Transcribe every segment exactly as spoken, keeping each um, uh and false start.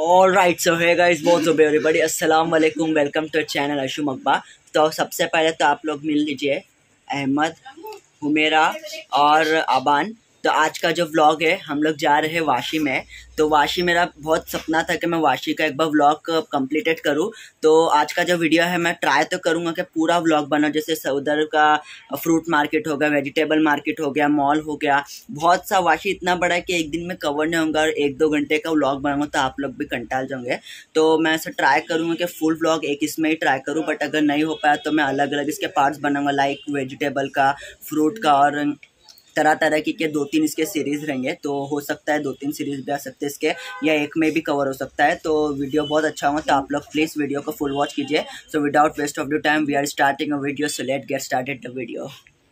All right, सो है guys, बहुत हो एवरीबॉडी, अस्सलाम वालेकुम, welcome to channel Ashu Makba. तो सबसे पहले तो आप लोग मिल लीजिए अहमद, हुमेरा और आबान। तो आज का जो व्लॉग है, हम लोग जा रहे हैं वाशी में। तो वाशी मेरा बहुत सपना था कि मैं वाशी का एक बार व्लॉग कंप्लीटेड करूं। तो आज का जो वीडियो है, मैं ट्राई तो करूंगा कि पूरा व्लॉग बना, जैसे उधर का फ्रूट मार्केट हो गया, वेजिटेबल मार्केट हो गया, मॉल हो गया, बहुत सा। वाशी इतना बड़ा है कि एक दिन में कवर नहीं होगा, और एक दो घंटे का व्लॉग बनाऊंगा तो आप लोग भी कंटाल जाओगे। तो मैं ऐसा ट्राई करूंगा कि फुल व्लॉग एक इसमें ही ट्राई करूँ, बट अगर नहीं हो पाया तो मैं अलग अलग इसके पार्ट्स बनाऊंगा, लाइक वेजिटेबल का, फ्रूट का, और तरह तरह की के दो तीन इसके सीरीज़ रहेंगे। तो हो सकता है दो तीन सीरीज़ भी आ सकते हैं इसके, या एक में भी कवर हो सकता है। तो वीडियो बहुत अच्छा होगा, तो आप लोग प्लीज़ वीडियो को फुल वॉच कीजिए। So without waste of the time we are starting a video, so let get started the video.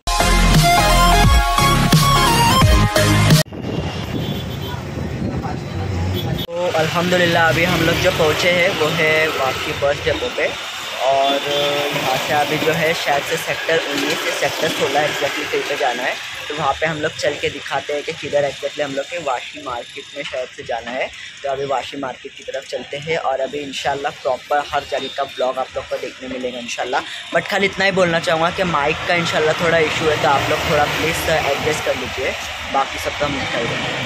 तो अल्हम्दुलिल्लाह अभी हम लोग जो पहुँचे हैं वो है वाशी बस डिपो पे, और यहाँ से अभी जो है शायद से सेक्टर उन्नीस से सेक्टर सोलह एग्जैक्टली कहीं पे जाना है। तो वहाँ पे हम लोग चल के दिखाते हैं कि किधर एग्जैक्टली हम लोग के वाशी मार्केट में शायद से जाना है। तो अभी वाशी मार्केट की तरफ चलते हैं, और अभी इंशाल्लाह प्रॉपर हर जगह का ब्लॉग आप लोग को देखने मिलेगा इंशाल्लाह। बट खाली इतना ही बोलना चाहूँगा कि माइक का इंशाल्लाह थोड़ा इशू है, तो आप लोग थोड़ा प्लीज़ एडजस्ट कर लीजिए, बाकी सब तो हम दिखाई देंगे।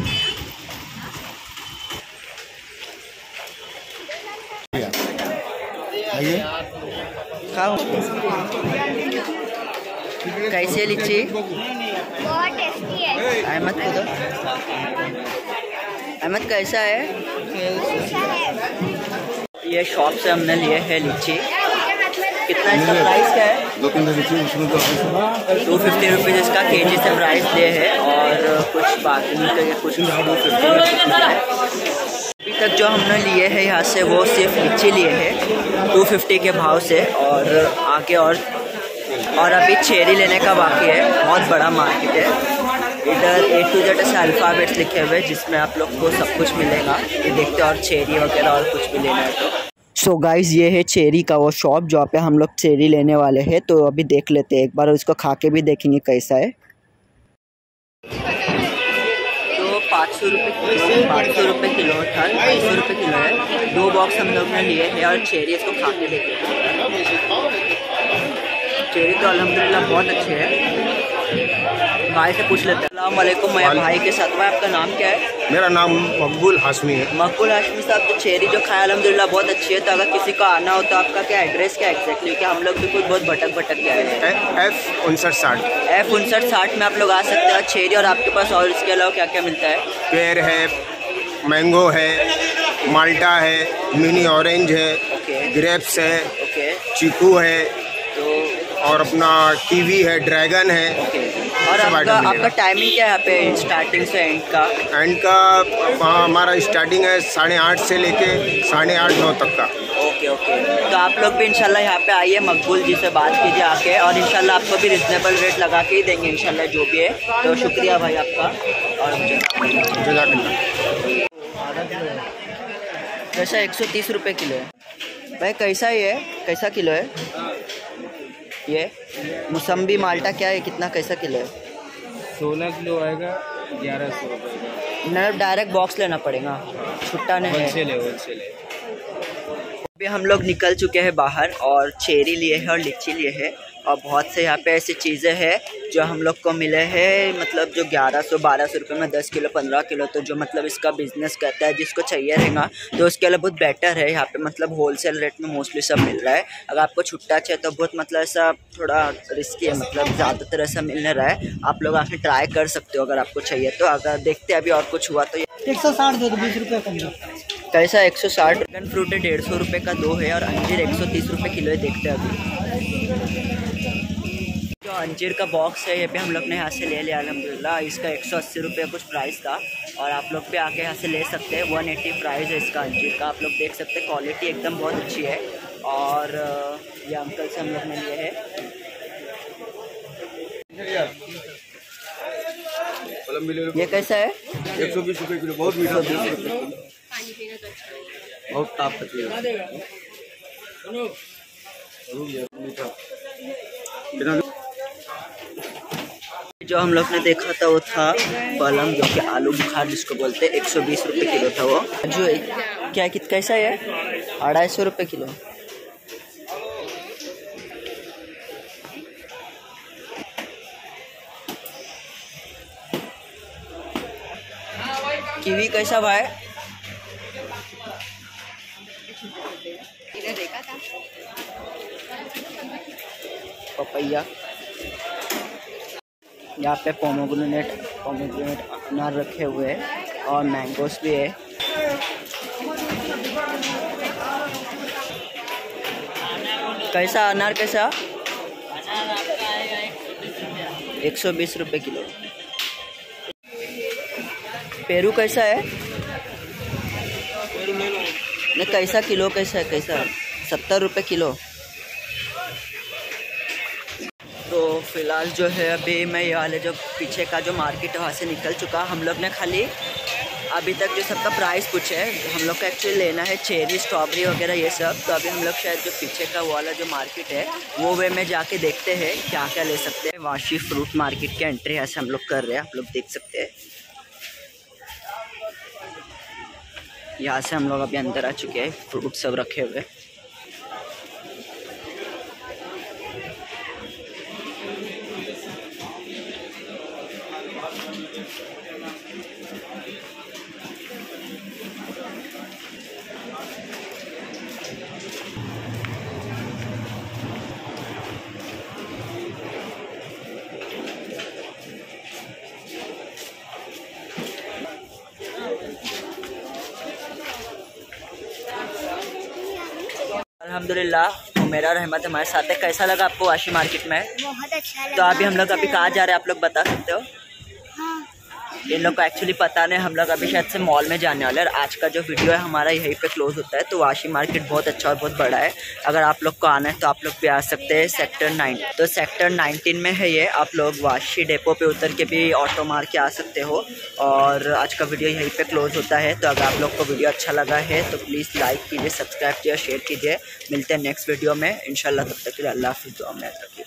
खाओ, कैसे लीची? बहुत टेस्टी है। अहमद को दो। अहमद कैसा है? अच्छा है। ये शॉप से हमने लिए है लीची। कितना इसका प्राइस क्या है? दो तीन लीची उसमें टू फिफ्टी रुपीज़ इसका केजी से प्राइस लिए है, और कुछ बाकी नहीं तो कुछ टू फिफ्टी रुपीज़। अभी तक जो हमने लिए हैं यहाँ से वो सिर्फ लीची लिए हैं टू फिफ्टी के भाव से, और आगे और और अभी चेरी लेने का बाकी है। बहुत बड़ा मार्केट है इधर, ए टू जेड से अल्फ़ाबेट्स लिखे हुए जिसमें आप लोग को सब कुछ मिलेगा। ये देखते हैं, और चेरी वगैरह और कुछ भी लेना है तो। सो गाइज़, ये है चेरी का वो शॉप जहाँ पे हम लोग चेरी लेने वाले हैं। तो अभी देख लेते हैं एक बार, इसको खा के भी देखेंगे कैसा है। तो पाँच सौ रुपये पाँच सौ रुपये किलो था, पाँच सौ रुपये किलो है। दो बॉक्स हम लोग ने लिए हैं, और चेरी इसको खा के देखेंगे। चेरी तो अल्हम्दुलिल्लाह बहुत अच्छे है। भाई से पूछ लेते हैं। अस्सलाम वालेकुम, मैं भाई के साथ। भाई आपका नाम क्या है? मेरा नाम मकबूल हाशमी है। मकबूल हाशमी साहब, तो चेरी जो खाया अल्हम्दुलिल्लाह बहुत अच्छी है। तो अगर किसी को आना हो तो आपका क्या एड्रेस क्या एग्जैक्टली? क्या हम लोग भी कुछ बहुत भटक भटक गया है। एफ उनसठ साठ एफ उनसठ साठ में आप लोग आ सकते हैं चेरी। और आपके पास और इसके अलावा क्या क्या मिलता है? पेड़ है, मैंगो है, माल्टा है, मिनी ऑरेंज है, ग्रेप्स है, ओके, चीकू है, तो और अपना कीवी है, ड्रैगन है। ओके। और आपका आपका टाइमिंग क्या है यहाँ पे स्टार्टिंग से एंड का? एंड का हाँ, हमारा स्टार्टिंग है साढ़े आठ से लेके साढ़े आठ नौ तक का। Okay okay. तो आप लोग भी इंशाल्लाह यहाँ पे आइए, मकबूल जी से बात कीजिए आके, और इंशाल्लाह आपको भी रिजनेबल रेट लगा के ही देंगे इंशाल्लाह जो भी है। तो शुक्रिया भाई आपका। और कैसा? एक सौ तीस रुपये किलो है भाई। कैसा ही है? कैसा किलो है ये? मौसम्बी माल्टा क्या है, कितना कैसा किलो है? सोलह किलो आएगा, ग्यारह सौ रुपये का। मतलब डायरेक्ट बॉक्स लेना पड़ेगा, छुट्टा नहीं है। होलसेल है, होलसेल है। अभी हम लोग निकल चुके हैं बाहर, और चेरी लिए हैं और लीची लिए हैं, और बहुत से यहाँ पे ऐसी चीज़ें हैं जो हम लोग को मिले हैं, मतलब जो ग्यारह सौ बारह सौ रुपये में दस किलो पंद्रह किलो। तो जो मतलब इसका बिज़नेस करता है, जिसको चाहिए रहेगा तो उसके लिए बहुत बेटर है। यहाँ पे मतलब होलसेल रेट में मोस्टली सब मिल रहा है। अगर आपको छुट्टा चाहिए तो बहुत मतलब ऐसा थोड़ा रिस्की है, मतलब ज़्यादातर ऐसा मिल नहीं रहा है। आप लोग आके ट्राई कर सकते हो अगर आपको चाहिए तो। अगर देखते अभी और कुछ हुआ तो एक सौ साठ दे दो, बीस रुपये कम दो। कैसा? एक सौ साठ। ड्रैगन फ्रूट है डेढ़ सौ रुपये का दो है, और अंजीर एक सौ तीस रुपये किलो है। देखते हैं अभी जो अंजीर का बॉक्स है, ये पे हम लोग ने यहाँ से ले लिया अल्हम्दुलिल्लाह। इसका एक सौ अस्सी रुपये कुछ प्राइस था, और आप लोग भी आके यहाँ से ले सकते हैं। वन एट्टी प्राइस है इसका अंजीर का। आप लोग देख सकते हैं, क्वालिटी एकदम बहुत अच्छी है। और ये अंकल से हम लोग ने लिए है। ये कैसा है? एक सौ बीस रुपये किलो, बहुत मीठा। बीस रुपये बहुत ताकत है। जो हम लोग ने देखा था वो था पलम, जो कि आलू बुखार जिसको बोलते हैं, एक सौ बीस रुपये किलो था वो। जो क्या कित कैसा है? अढ़ाई सौ रुपये किलो। कीवी कैसा भाई? देखा था पपैया। यहाँ पे पोमोग्रेनेट पोमोग्रेनेट अनार रखे हुए हैं और मैंगोस भी है। कैसा अनार कैसा? एक सौ बीस रुपये किलो। पेरू कैसा है? नहीं कैसा किलो कैसा है? कैसा? सत्तर रुपये किलो। तो फिलहाल जो है अभी मैं ये वाले जो पीछे का जो मार्केट है वहाँ से निकल चुका। हम लोग ने खाली अभी तक जो सबका प्राइस पूछे है, हम लोग का एक्चुअली लेना है चेरी स्ट्रॉबेरी वगैरह ये सब। तो अभी हम लोग शायद जो पीछे का वो वाला जो मार्केट है वो वे में जाके देखते हैं क्या क्या ले सकते हैं। वाशी फ्रूट मार्केट के एंट्री यहाँ से हम लोग कर रहे हैं, आप लोग देख सकते हैं। यहाँ से हम लोग अभी अंदर आ चुके हैं, फ्रूट सब रखे हुए। अल्हम्दुलिल्लाह मेरा रहमत हमारे साथ है। कैसा लगा आपको वाशी मार्केट में? बहुत अच्छा लगा। तो अभी हम लोग अभी कहाँ जा रहे हैं आप लोग बता सकते हो? हाँ। इन लोग को एक्चुअली पता नहीं, हम लोग अभी शायद से मॉल में जाने वाले हैं। और आज का जो वीडियो है हमारा यहीं पे क्लोज होता है। तो वाशी मार्केट बहुत अच्छा और बहुत बड़ा है, अगर आप लोग को आना है तो आप लोग भी आ सकते हैं। सेक्टर नाइन तो सेक्टर नाइनटीन में है ये। आप लोग वाशी डेपो पे उतर के भी ऑटो मार के आ सकते हो। और आज का वीडियो यहीं पे क्लोज होता है। तो अगर आप लोग को वीडियो अच्छा लगा है तो प्लीज़ लाइक कीजिए, सब्सक्राइब कीजिए, शेयर कीजिए। मिलते हैं नेक्स्ट वीडियो में इंशाल्लाह। तब तक के लिए अल्लाह हाफिज़, दुआ में याद रखिए।